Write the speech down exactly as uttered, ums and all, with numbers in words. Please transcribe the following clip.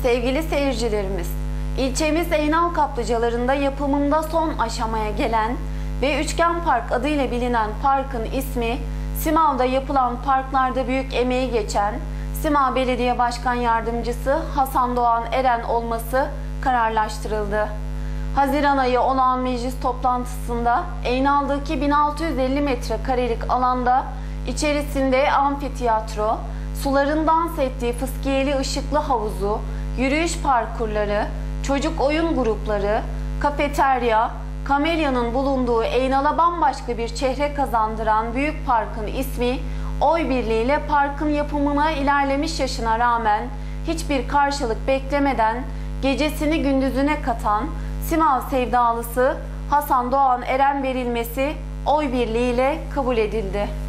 Sevgili seyircilerimiz, ilçemiz Eynal Kaplıcalarında yapımında son aşamaya gelen ve Üçgen Park adıyla bilinen parkın ismi, Simav'da yapılan parklarda büyük emeği geçen Simav Belediye Başkan Yardımcısı Hasan Doğan Eren olması kararlaştırıldı. Haziran ayı olağan meclis toplantısında Eynal'daki bin altı yüz elli metrekarelik alanda içerisinde amfiteyatro, suların dans ettiği fıskiyeli ışıklı havuzu, yürüyüş parkurları, çocuk oyun grupları, kafeterya, kamelyanın bulunduğu Eynal'a bambaşka bir çehre kazandıran büyük parkın ismi, oy birliğiyle parkın yapımına ilerlemiş yaşına rağmen hiçbir karşılık beklemeden gecesini gündüzüne katan Simav sevdalısı Hasan Doğan Eren verilmesi oy birliğiyle kabul edildi.